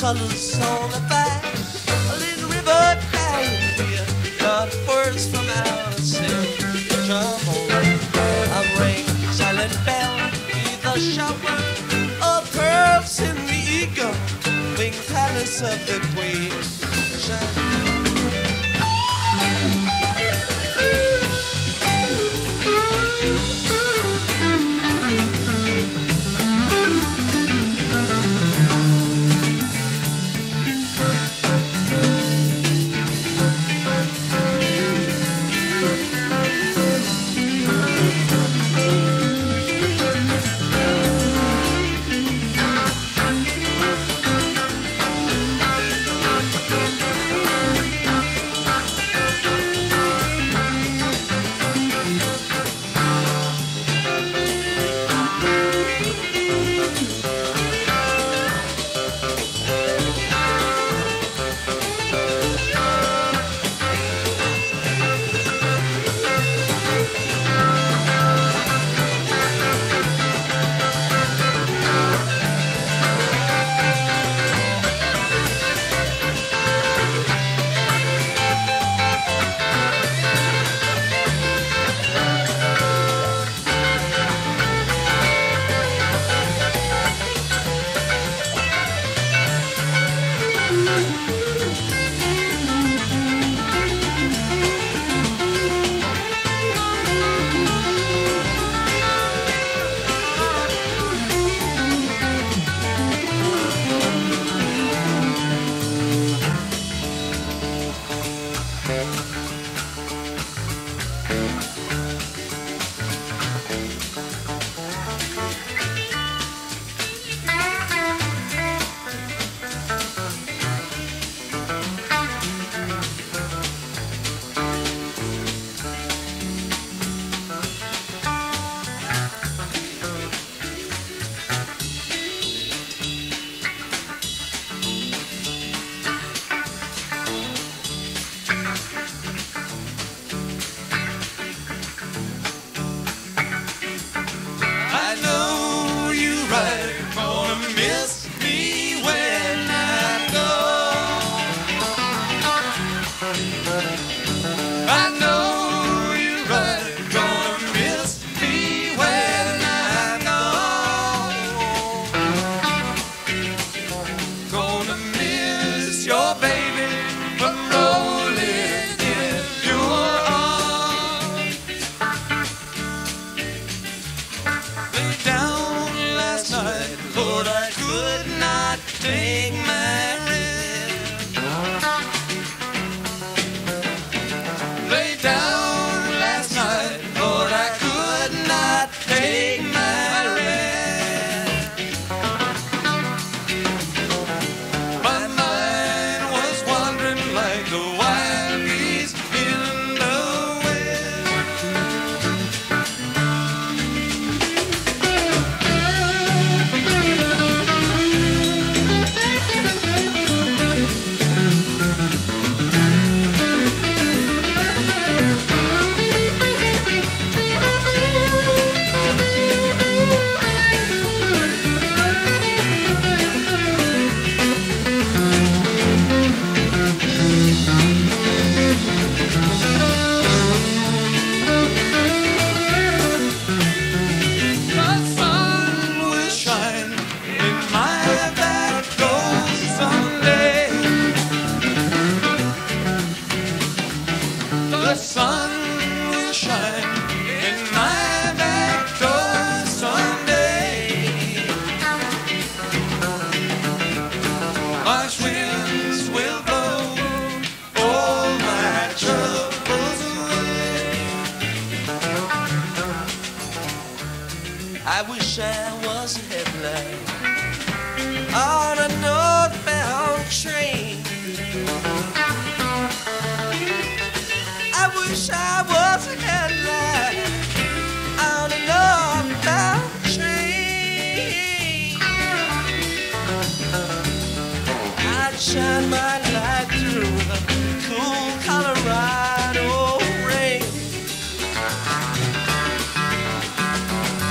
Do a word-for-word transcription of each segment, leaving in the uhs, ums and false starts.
colors on the back. A little river carrying the words from our drum on a ring, silent bell, with a shower of pearls in the eagle winged palace of the queen.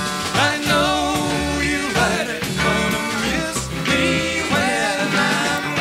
I know you're right, gonna miss me when I'm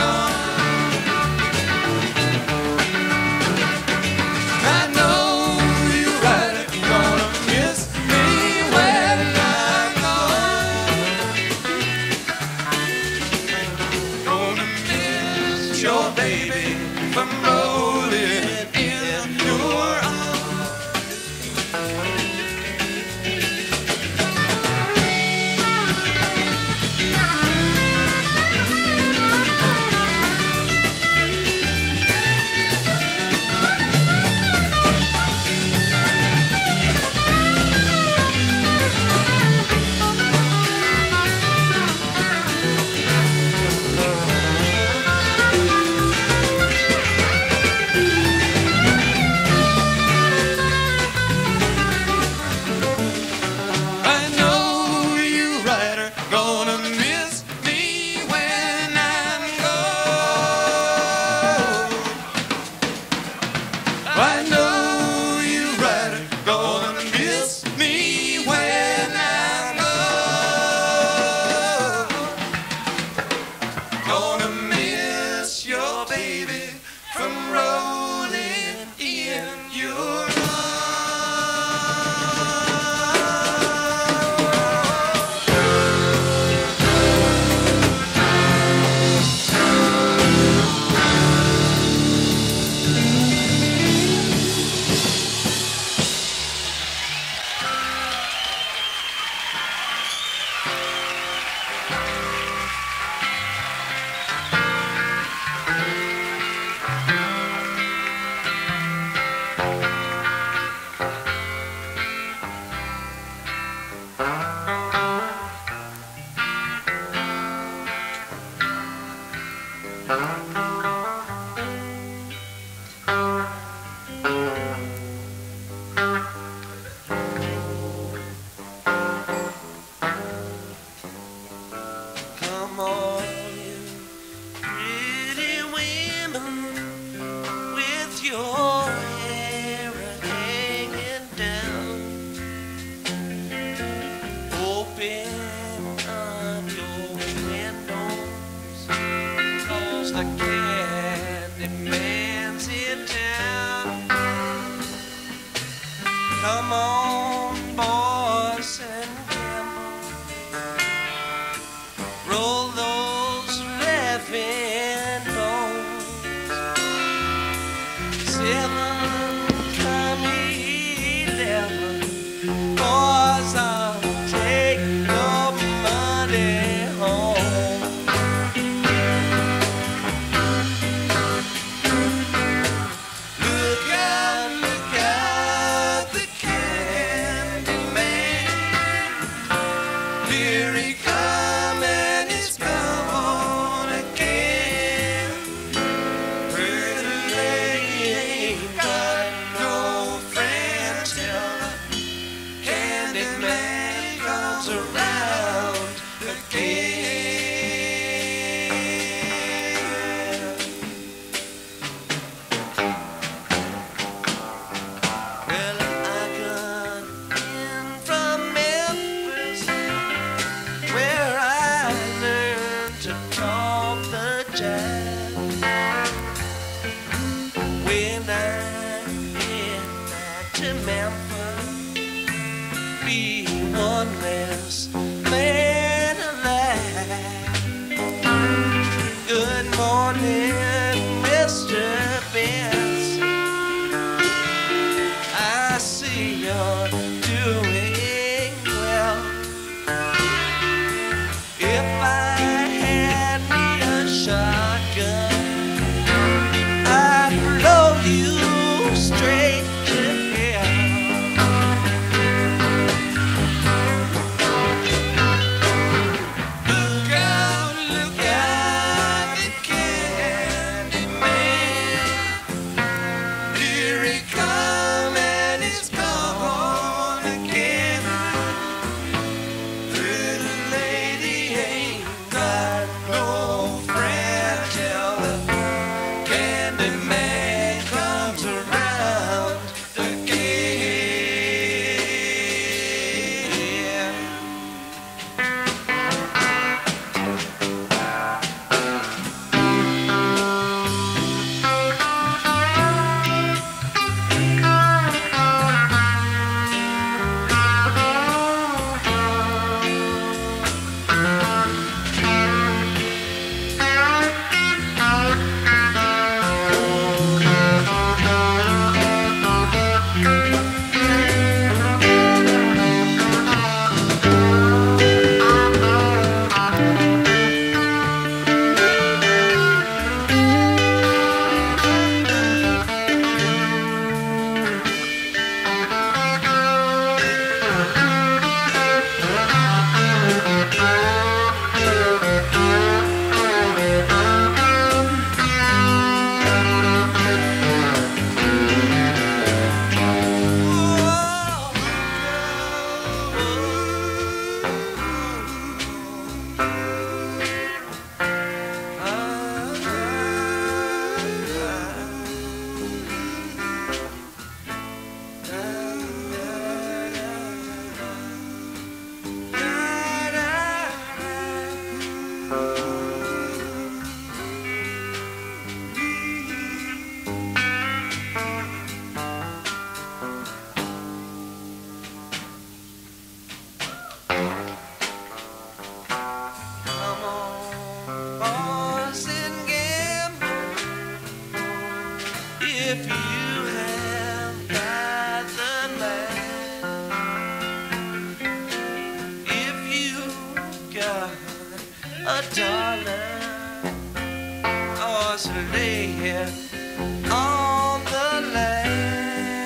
lay here on the land.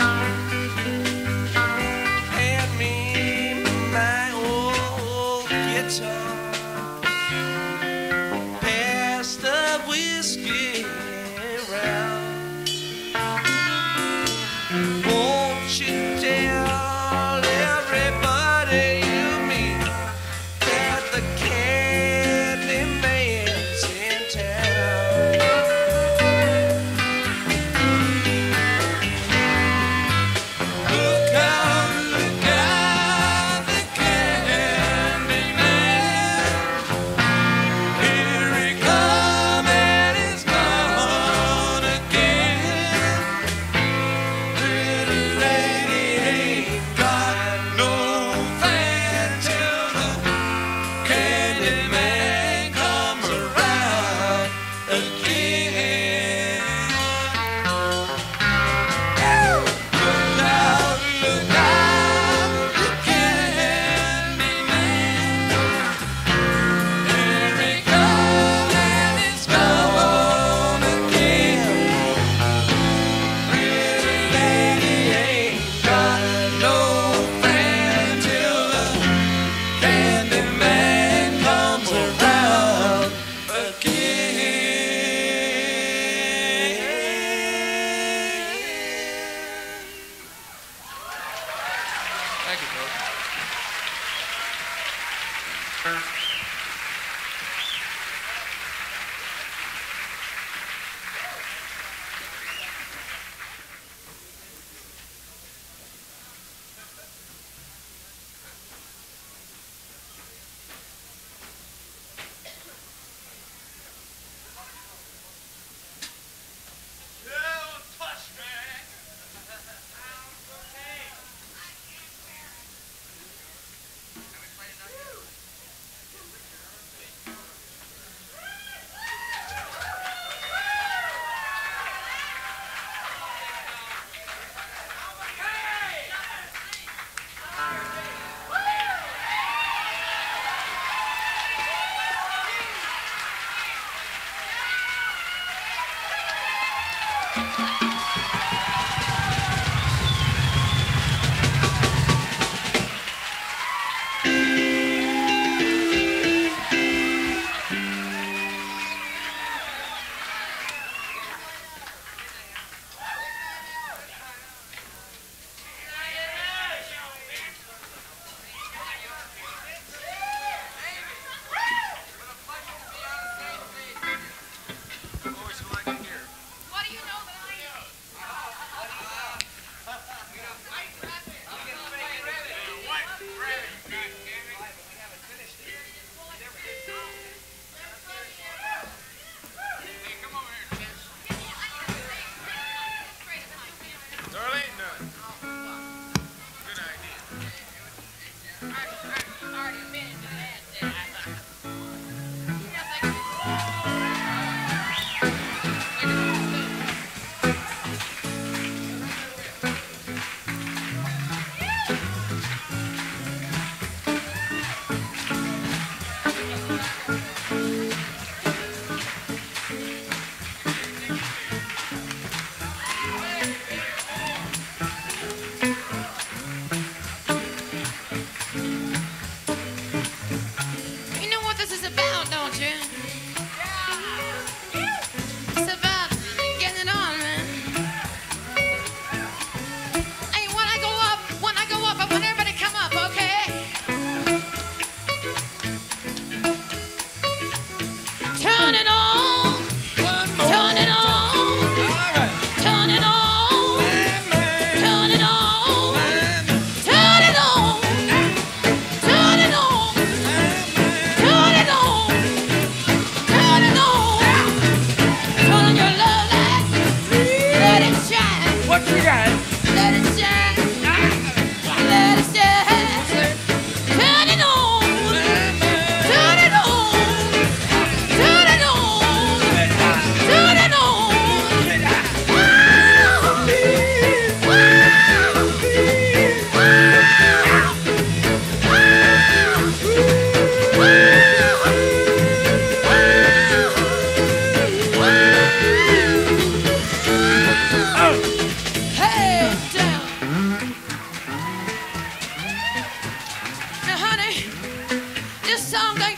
Hand me my old guitar, pass the whiskey around. Won't you tell everybody you meet that the Candyman's in town? Look out, look out, the Candyman. Here he comes and he's gone again. Little lady ain't got no fan till the Candyman comes around again. Look out, look out, the Candyman. Here he comes and he's gone again. Little lady ain't got no fan till the Candyman comes around again. Thank you, folks.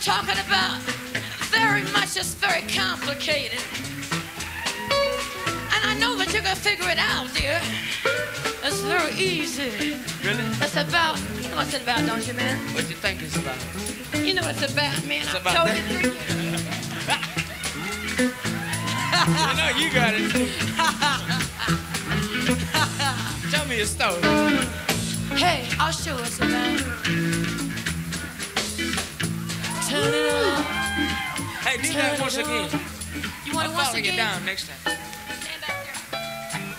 talking about very much, it's very complicated. And I know that you're gonna figure it out, dear. It's very easy. Really? It's about, you know what it's about, don't you, man? What do you think it's about? You know what it's about, man. It's I about told that. you. I know you got it. Tell me a story. Hey, I'll show us about. Turn it on. Hey, do that once again. You want I'll it once follow again? you down next time. Stand back there.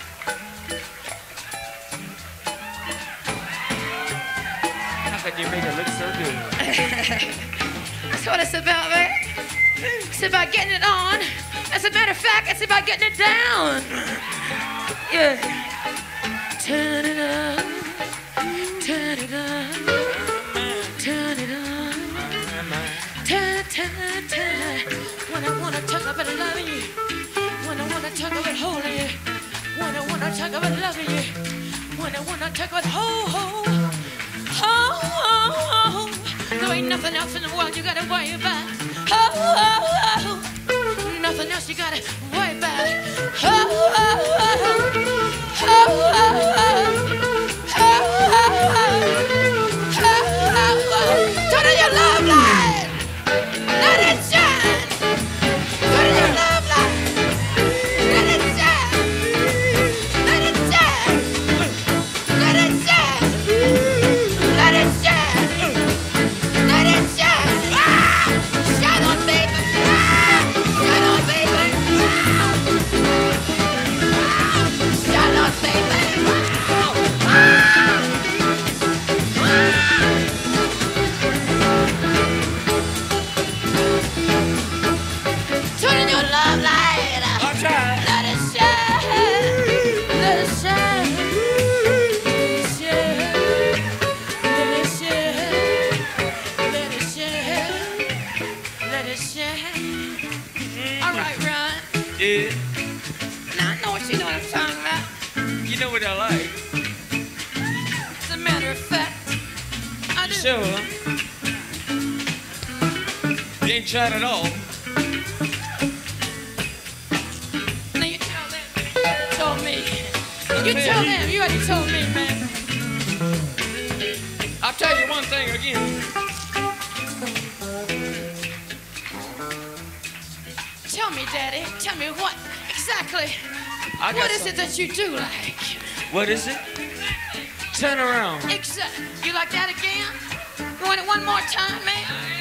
How could you make it look so good? That's what it's about, man. It's about getting it on. As a matter of fact, it's about getting it down. Yeah. Turn it on. Turn it on. Turn it on. Turn, turn, turn. When I wanna talk about loving you. When I wanna talk about holding you. When I wanna talk about loving you. When I wanna talk about ho, ho. Ho, ho, ho. There ain't nothing else in the world you gotta worry about. Ho, ho, ho. Nothing else you gotta worry about. Ho, ho, ho. Ho, ho, ho. Ho, ho, ho. Ho, ho, ho. Turn on your love light. Let it shine. Turn on your love light. Let it shine. Let it shine. Let it shine. Let it shine. Let it shine. Ah! Shine on, baby. Ah! Shine on, baby. Ah! Shine on, baby. Ah! Ah! Turn on your love light. I'll try. Let it shine. Let it shine. Shine. Let it shine. Let it shine. Let it shine. All right, Ron. Yeah. Now I know what you know what I'm talking about. You know what I like. As a matter of fact, I do. Sure. You ain't tried at all. Now you tell them. You told me. You tell them. You already told me, man. I'll tell you one thing again. Tell me, Daddy. Tell me what exactly. I got What is something. it that you do like? What is it? Turn around. Exactly. You like that again? You want it one more time, man?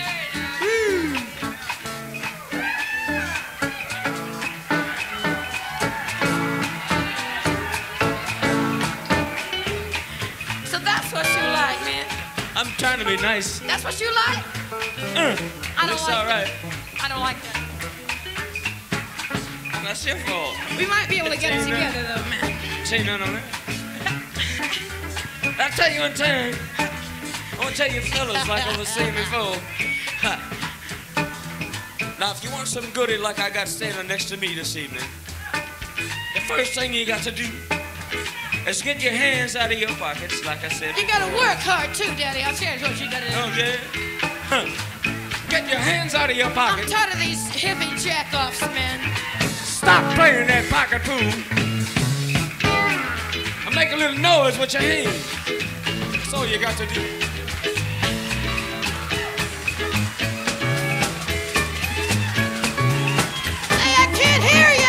So that's what you like, man. I'm trying to be nice. That's what you like? Uh, I don't looks like all right. that. I don't like that. That's your fault. We might be able to get it together, though, man. Say none of that. I'll tell you one time. I want to tell you fellas like I was saying before. Ha. Now, if you want some goodie like I got standing next to me this evening, the first thing you got to do is get your hands out of your pockets, like I said. You gotta work hard, too, Daddy. I'll tell you what you gotta do. Oh, yeah? Huh. Get your hands out of your I'm pockets. tired of these hippie jack-offs, man. Stop playing that pocket pool. And make a little noise with your hands. That's all you got to do. Hey, I can't hear you!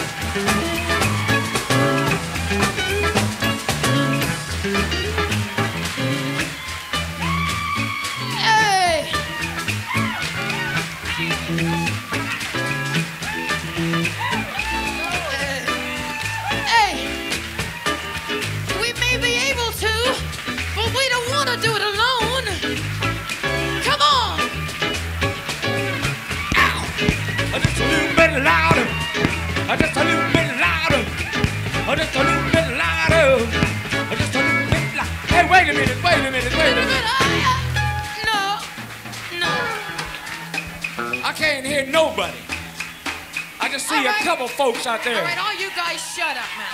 Hey! Hey! We may be able to, but we don't want to do it alone. Come on! Ow! Just a little bit louder. Just a little bit louder. Just a little bit louder. Just a little bit louder. Hey, wait a minute, wait a minute, wait a minute. No, no. I can't hear nobody. I just see All right. a couple folks out there. All right, all you guys shut up, man.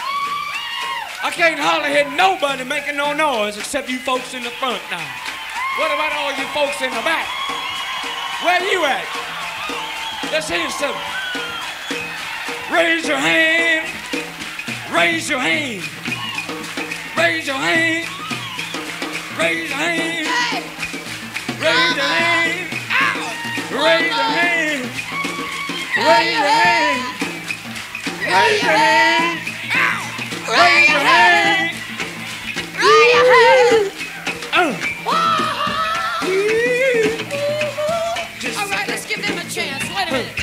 I can't hardly hear nobody making no noise except you folks in the front now. What about all you folks in the back? Where you at? Let's hear something. Raise your hand. Raise your hand. Raise your hand. Raise your hand. Hey. Raise your hand. Raise your hand. Raise your hand. Raise your hand. Raise your hand. Raise your hand. Oh. All right, let's give them a chance. Wait a minute.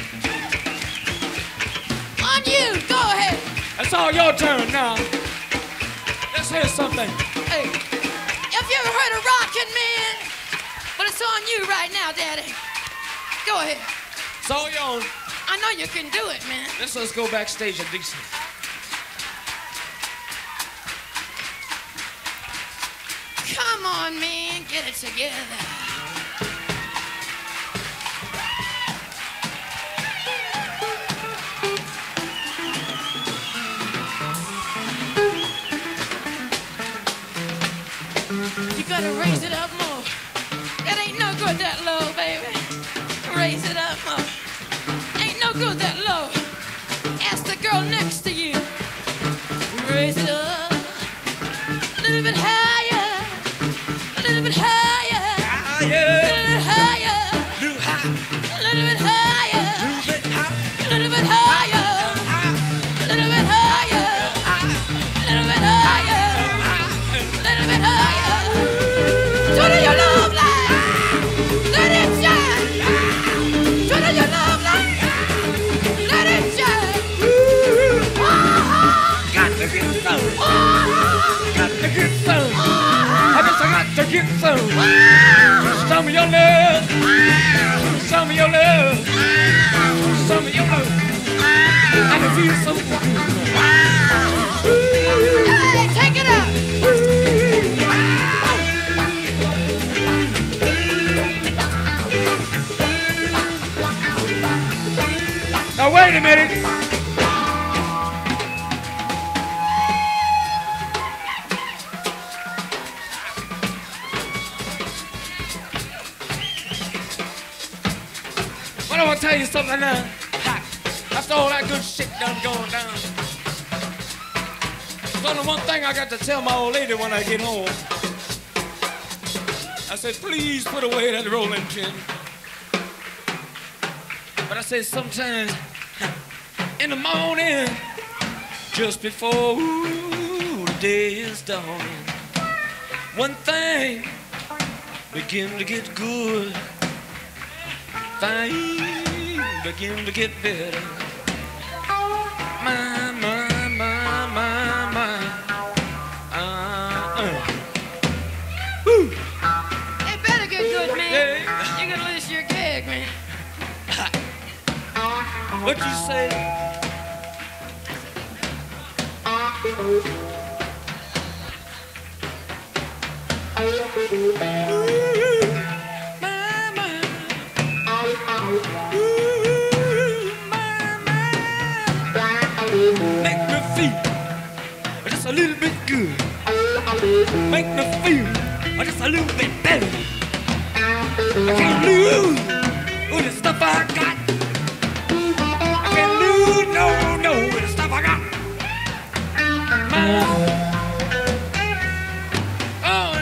On you, go ahead. It's all your turn now. Let's hear something. Hey, have you ever heard of Rockin' Man? But it's on you right now, Daddy. Go ahead. It's all your own. I know you can do it, man. Let's let's go backstage and decent. Come on, man, get it together. You gotta raise it up more. It ain't no good that low, baby. Raise it up more. Ain't no good that low. Ask the girl next to you. Raise it up. A little bit higher. A little bit higher. A little bit higher. A little bit higher. A little bit higher. A little bit higher. A little bit higher. A little bit higher. Turn on your love light. Let it shine. Turn on your love light. Let it shine. Got to get some. Got to get some. I guess I got to get some. Some of your love. Some of your love. Some of your love. I can feel so good. Hey, take it out. Now wait a minute. But I want to tell you something now. After all that good shit done going down, there's only one thing I got to tell my old lady when I get home. I said, please put away that rolling pin. But I said, sometimes in the morning, just before ooh, the day is dawning, one thing begin to get good, things begin to get better. My, my, my, my, my. Uh, uh. Woo. It better get good, man. Yeah. You're gonna lose your gig, man. What you say? Ooh, my, my. Ooh, my, my. Make me feel just a little bit good. Make me feel just a little bit better. I can't lose with the stuff I got. I can't lose, no, no, with the stuff I got. My, oh.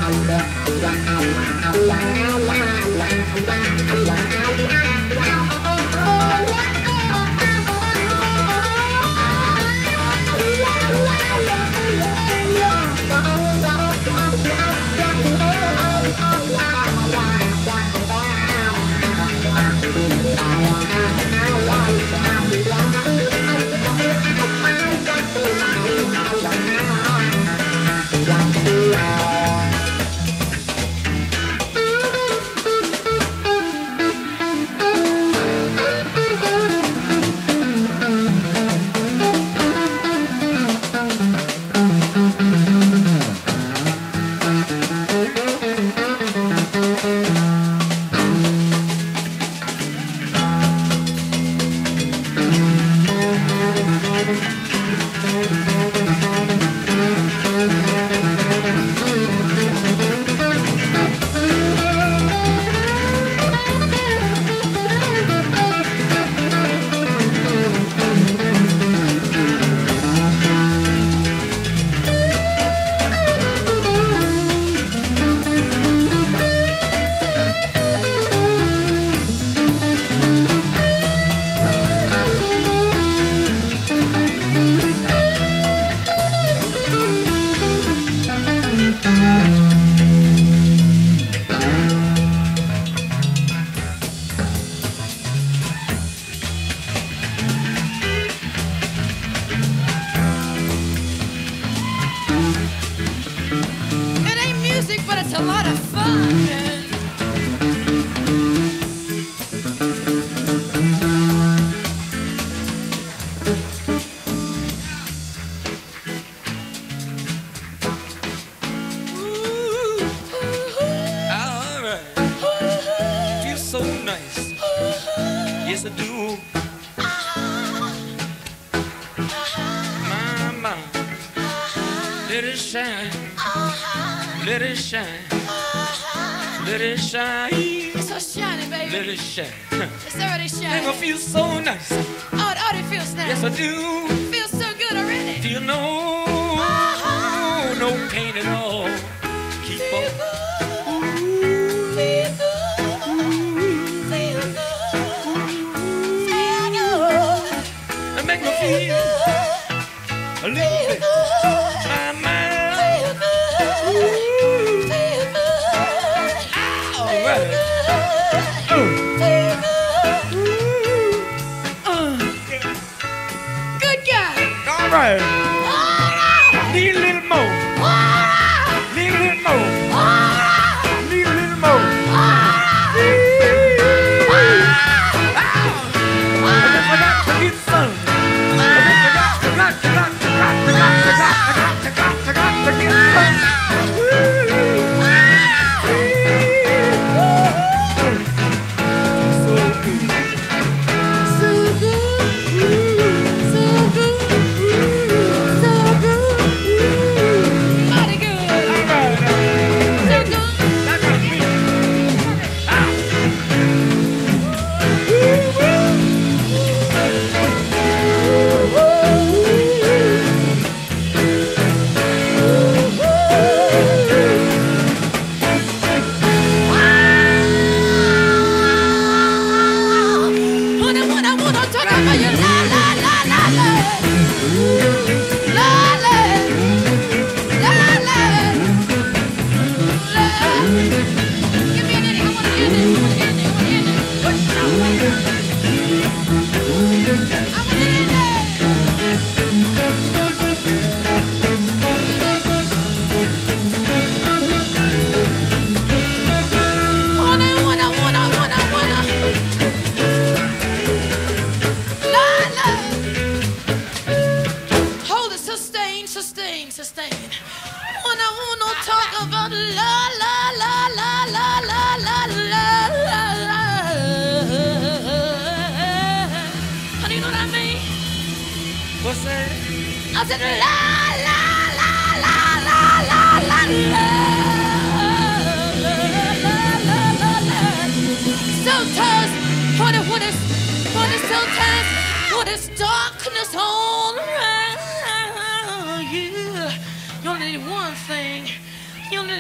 You only need one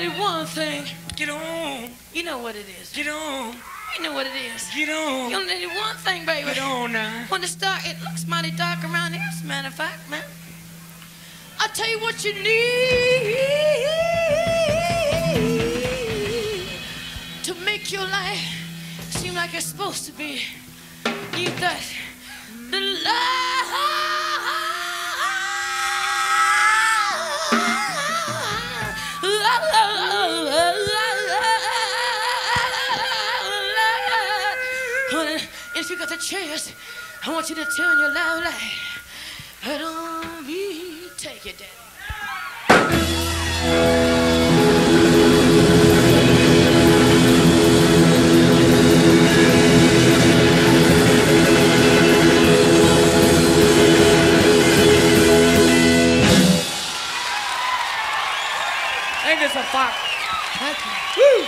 one thing. Get on. You know what it is. Get on. You know what it is. Get on. You only need one thing, baby. Get on now. When the star, it looks mighty dark around here, as a matter of fact, man. I'll tell you what you need to make your life seem like it's supposed to be. Need that. The love. If you got the chance, I want you to turn your loud light. Right on me, take it, Daddy. Ain't this a fuck? Thank you. Woo!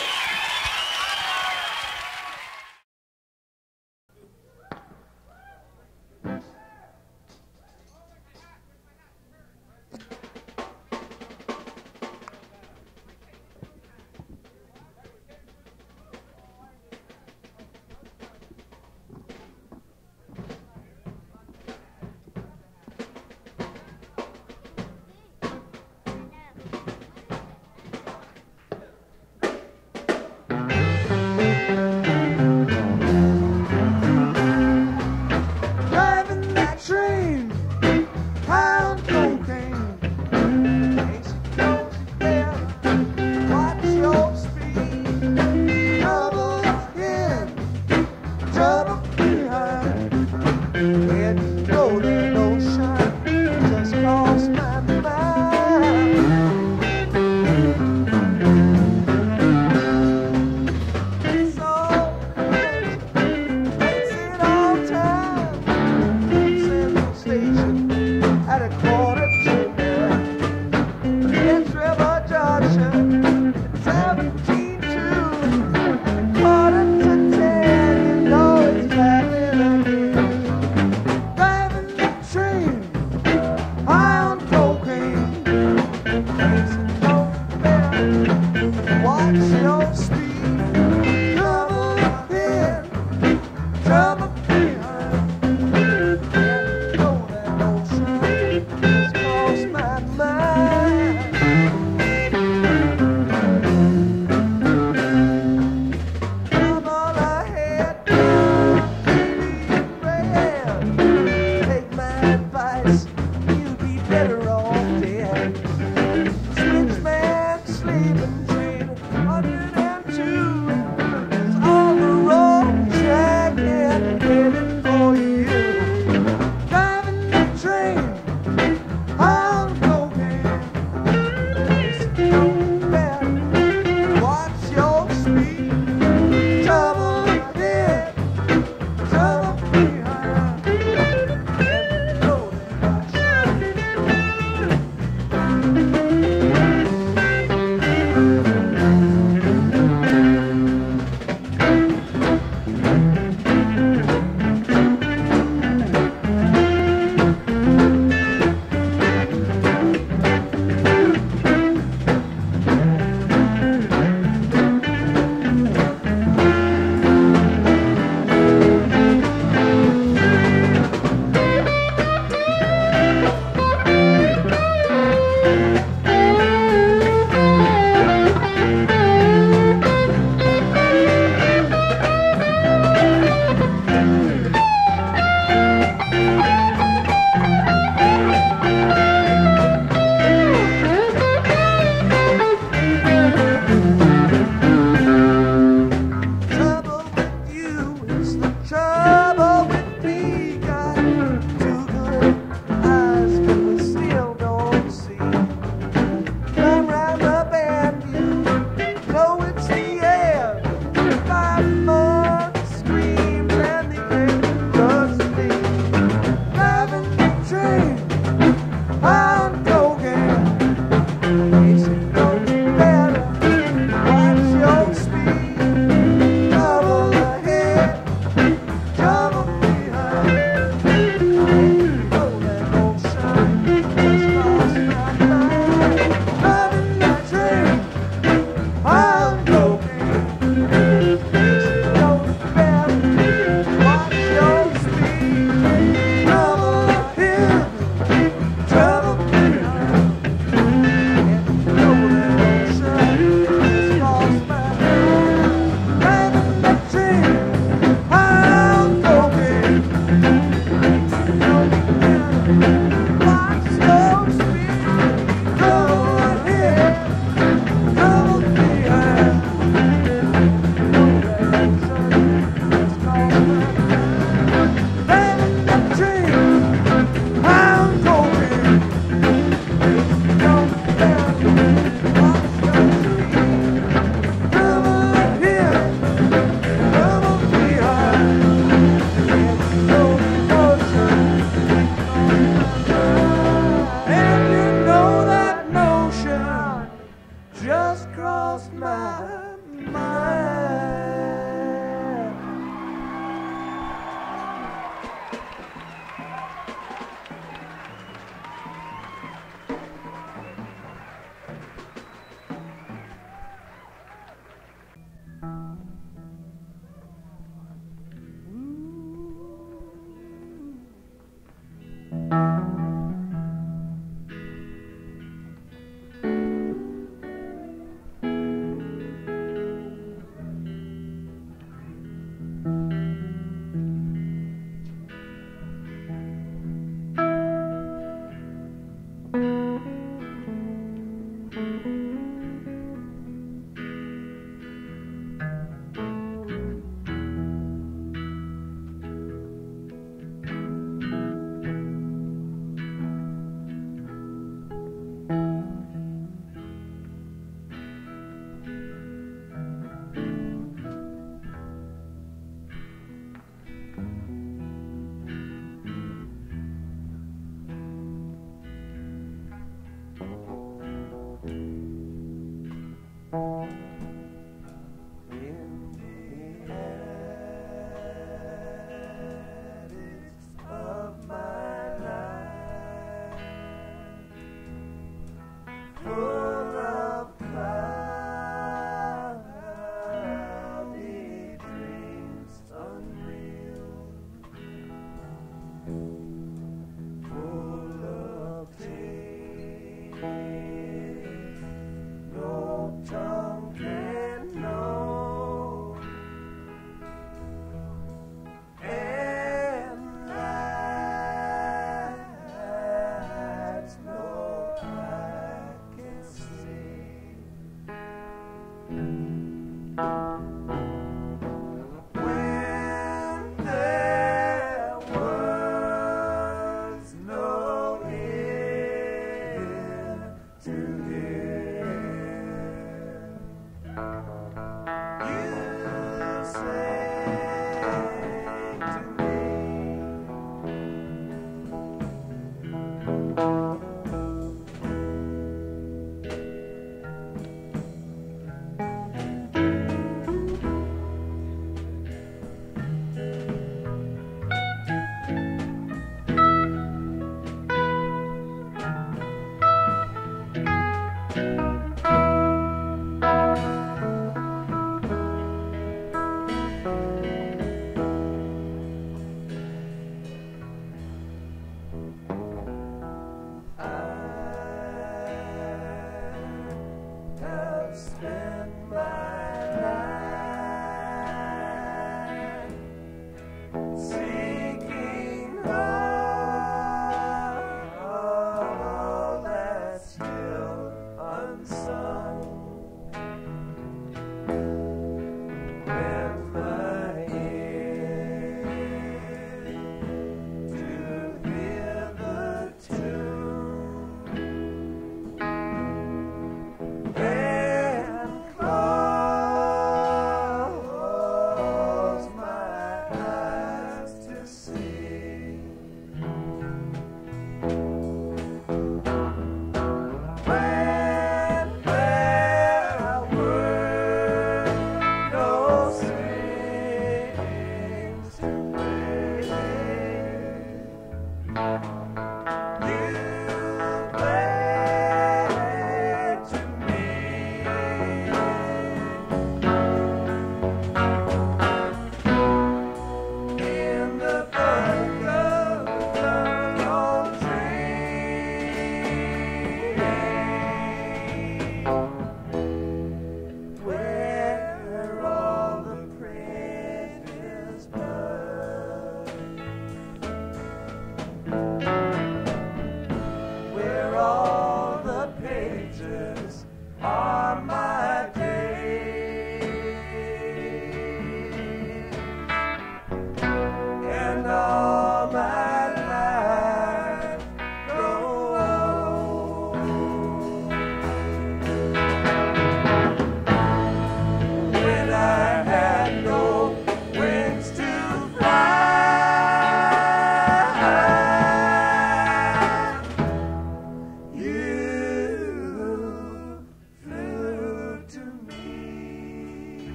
Close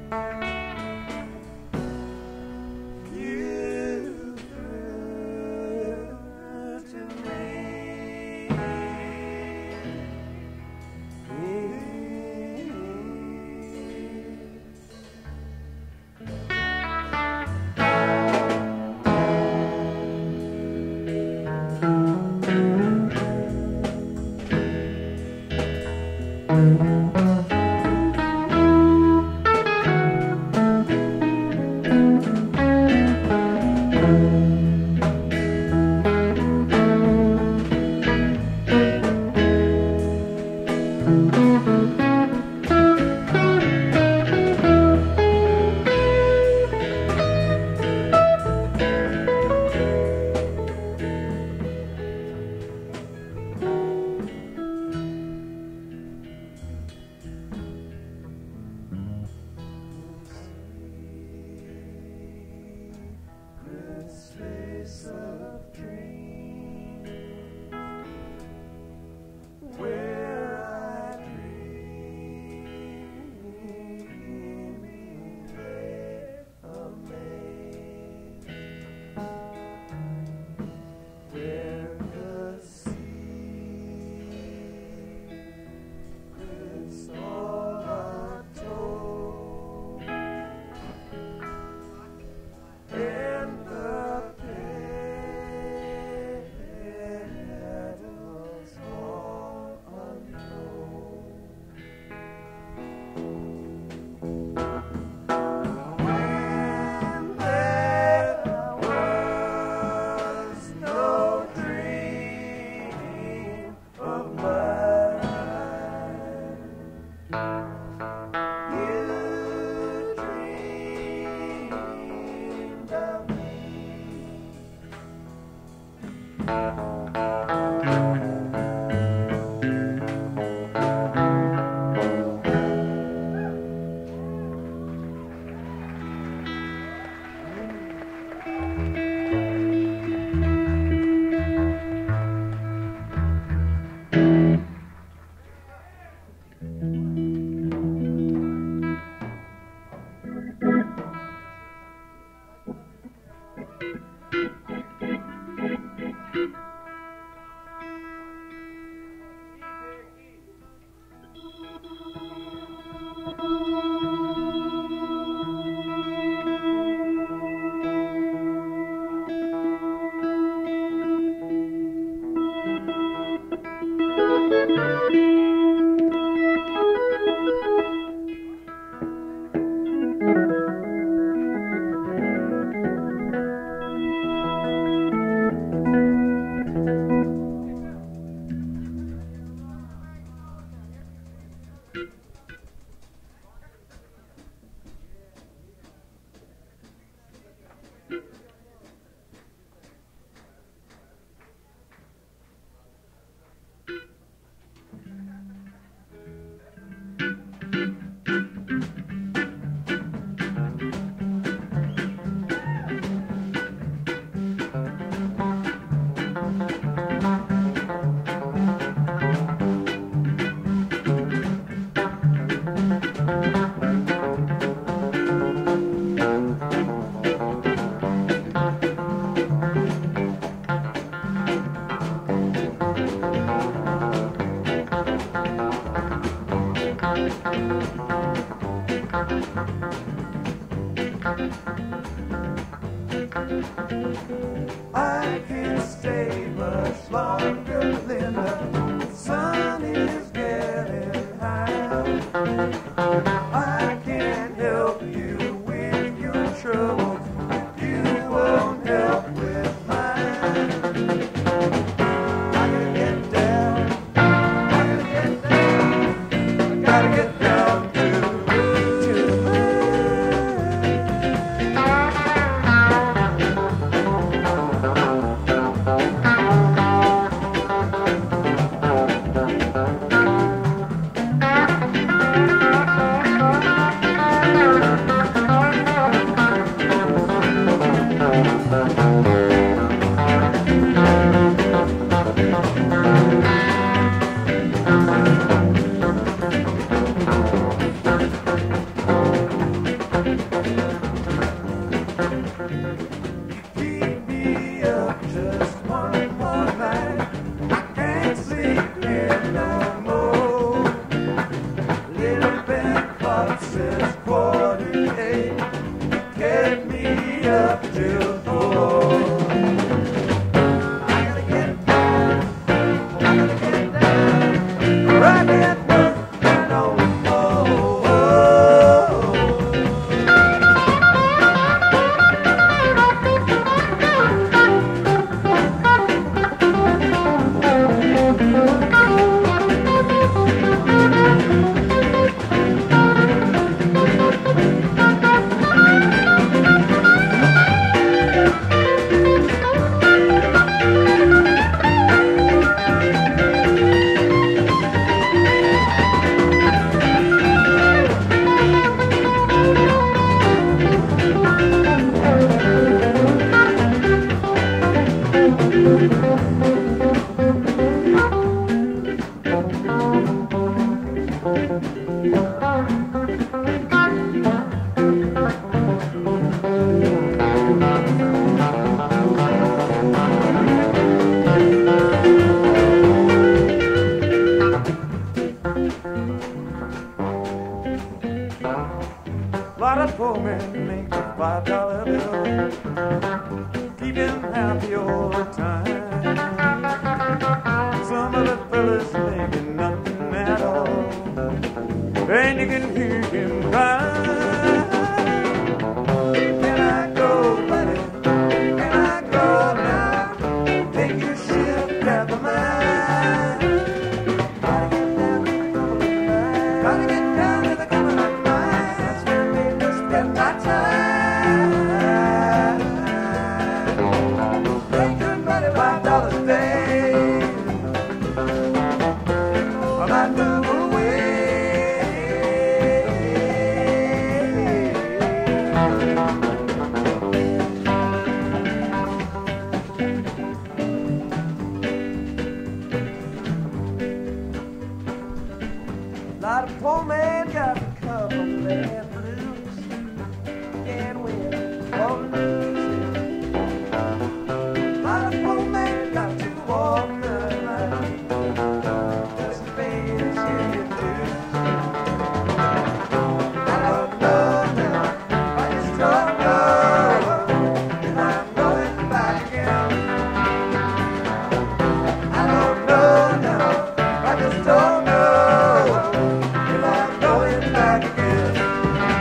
I can't stay much longer, Linda. The sun is getting high. I can't help you with your troubles if you won't help with mine. I gotta get down, I gotta get down, I gotta get down to, to since forty-eight. Kept me up till four. I gotta get down, I gotta get down, right at work and on the floor. Lot of poor men make a five dollar bill, keep him happy all the time. Some of the fellas making nothing at all, and you can hear him cry. Can I go, buddy? Can I go now? Take your shift at the mine. Gotta get down to the Cumberland mine. That's where they just spend my time. Make good money, five dollars a day. I might move away. Lot of poor man got the Cumberland Blues. Can't win or lose. Lot of poor man got to walk the line just to pay his yearly dues. I don't know now, I just don't know if I'm going back again. I don't know now, I just don't know if I'm going back again.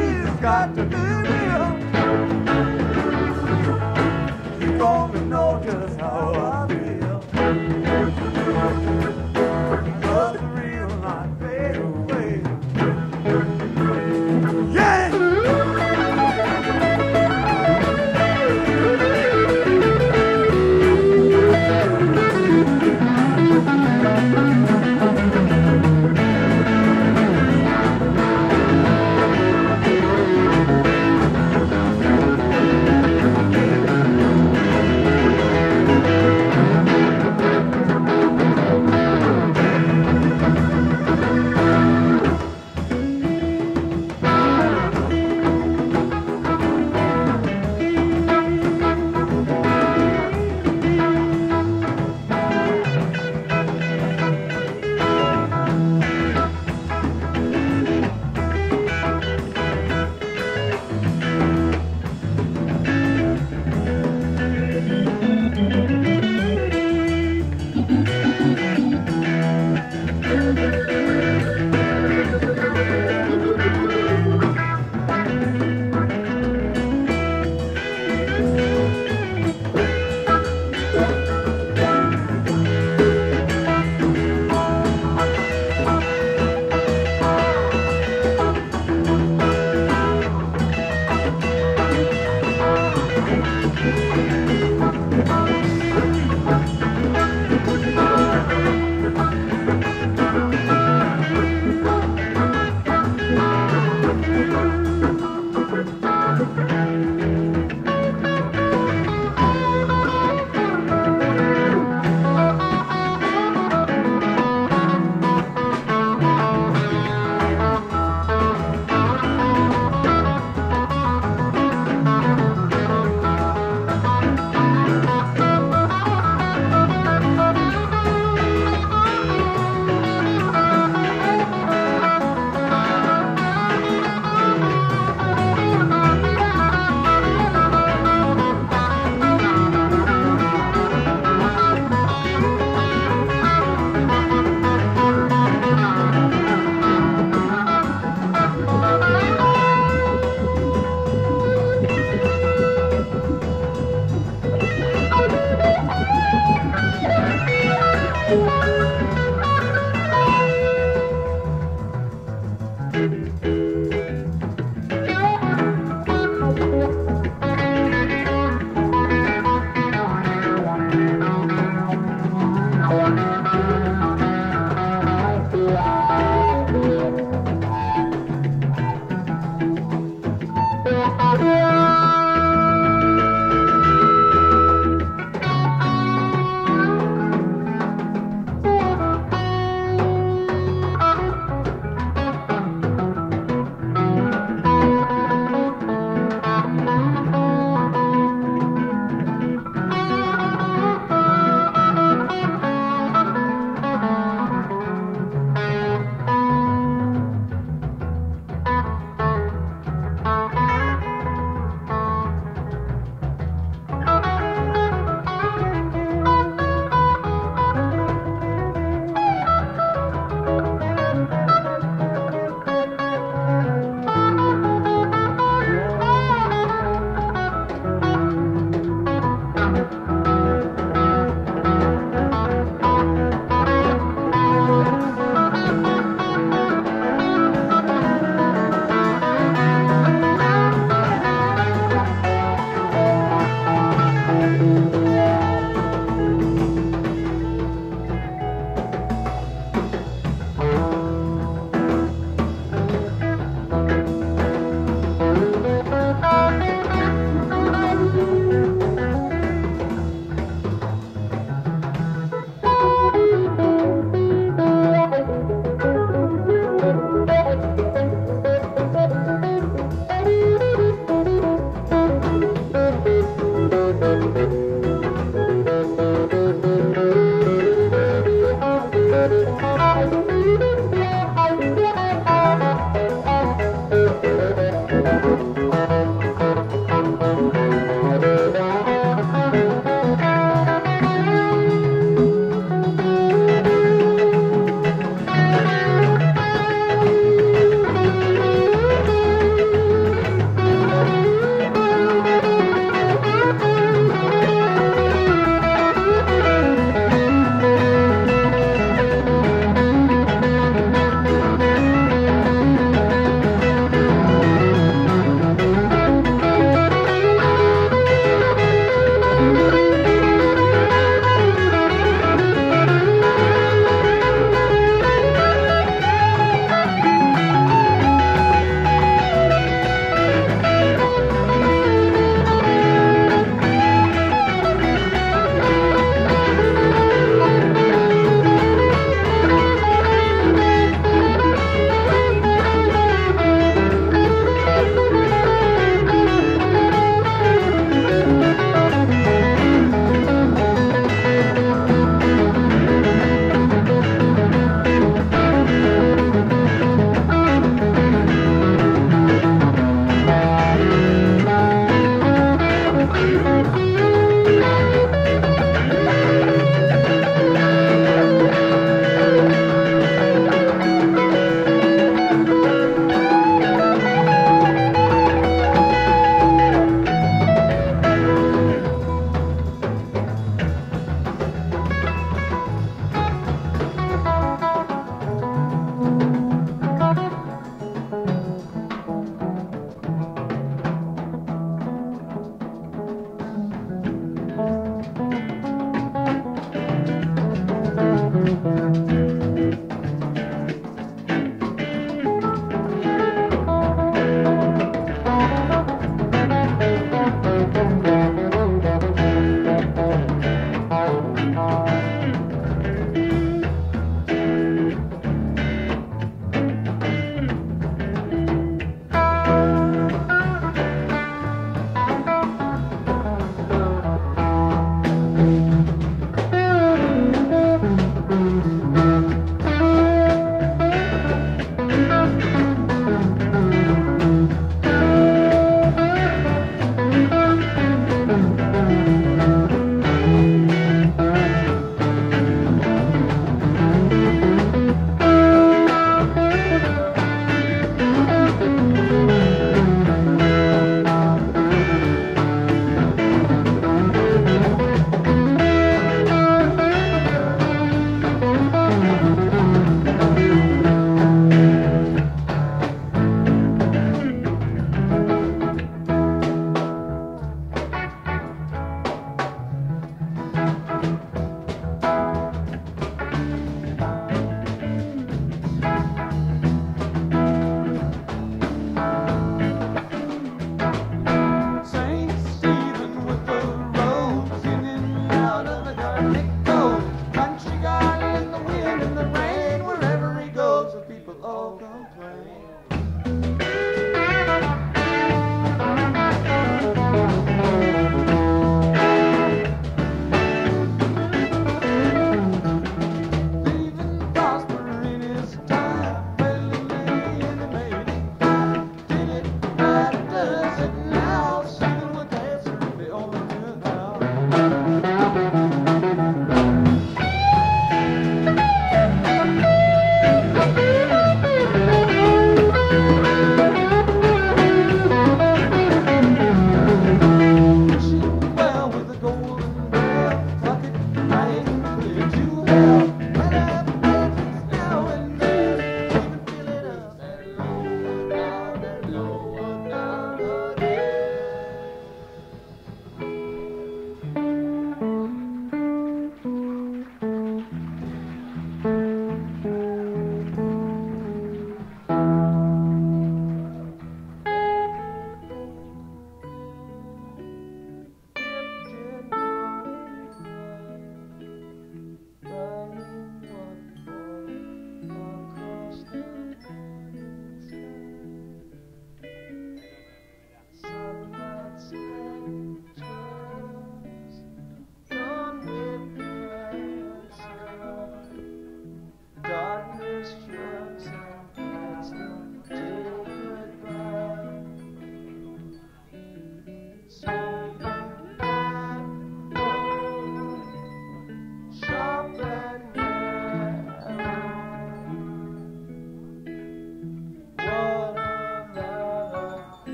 Somebody's got to be real. You're gonna know just how I feel. Cause the real not fade away. Yeah!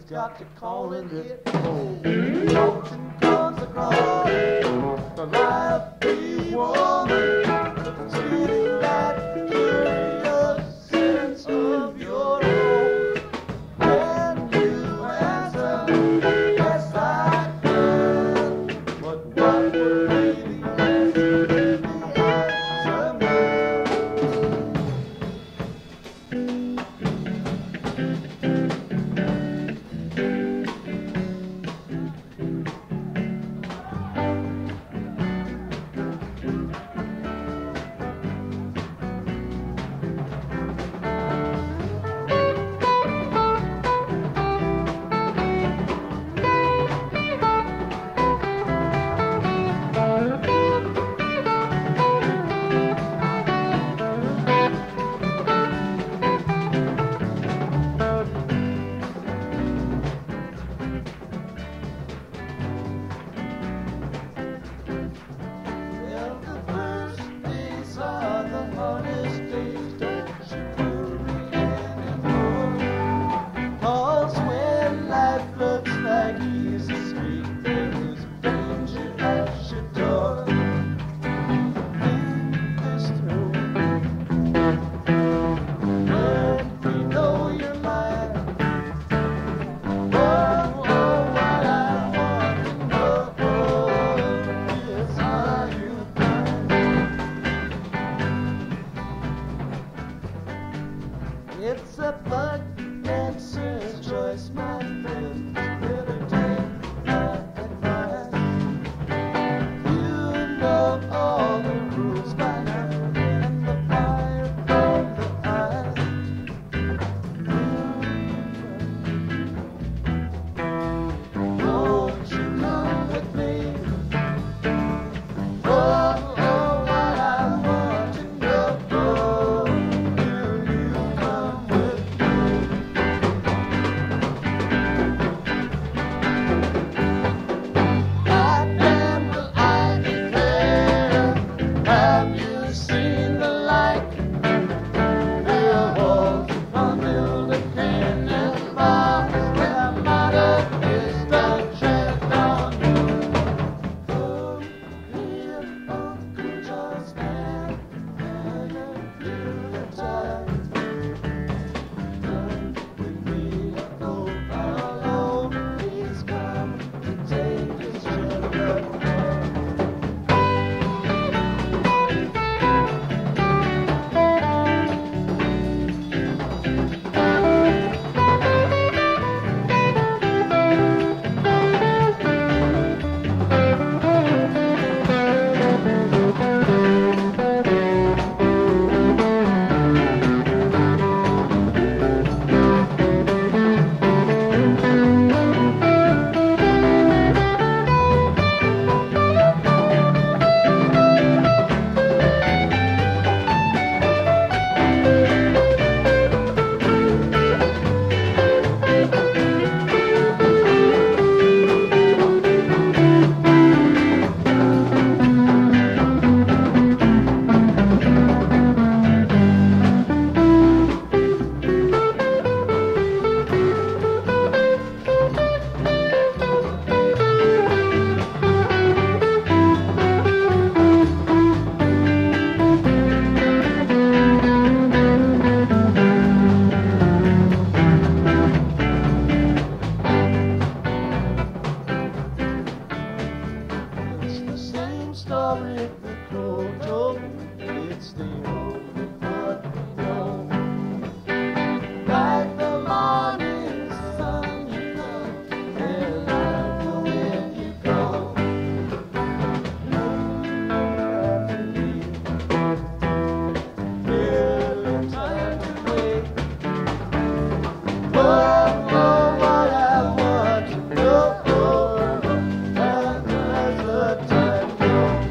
got to calling it home. Mountain comes across the lively woman, stealing that curious sense of your own. And you answer, yes I can. But what would really answer the answer man? Well, the first days are the hardest days, don't you worry anymore. 'Cause when life looks like easy street, there's danger at your door. In this room, when we know your mind, oh, oh, what I want to know is how you find. It's a bug dancer's choice, my friend. Better take my advice. You know all the rules by now, and the fire from the eyes. Won't you come with me? Oh, oh, what I want to know. Will you come with me? Goddamn, will I declare? Have you seen the like? There was a million cannonballs that might have missed a check on you. Oh, here, Uncle John stand and I feel the time. Come with me, go alone. He's come to take his children home. It's the same story the crow told. It's the only one we know. Like the morning sun, you come, and I go where you go. After me, really time to wait. Oh, oh, what I want to know. And as the time goes,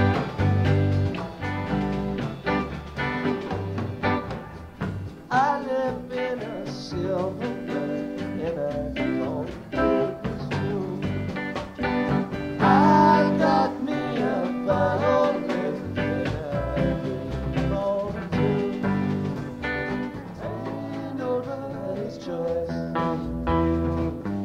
I live in a silver bird in a cold room. I got me a violin and I dream on too. And nobody's choice.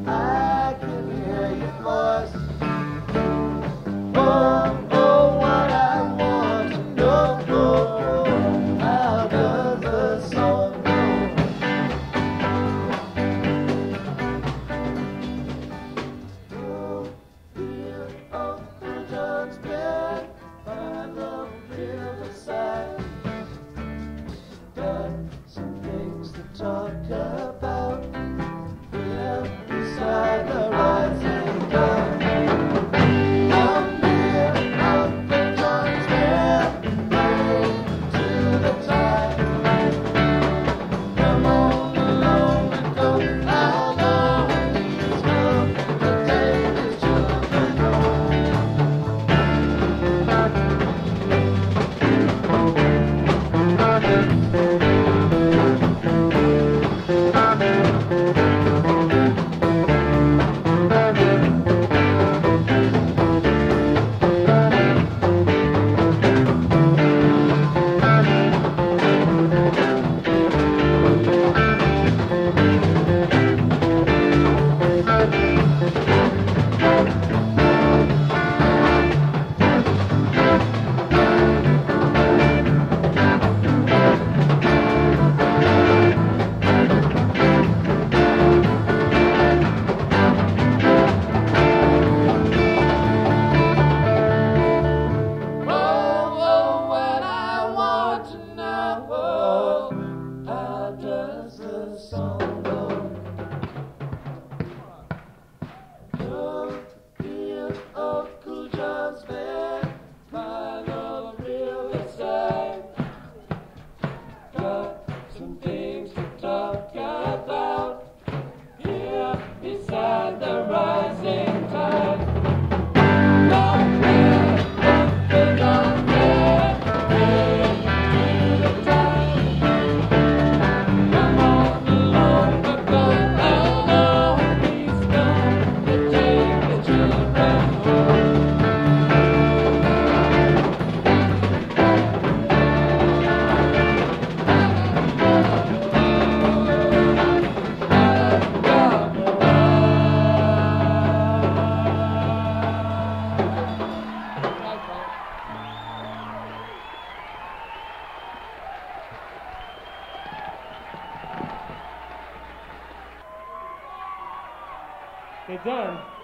They're done.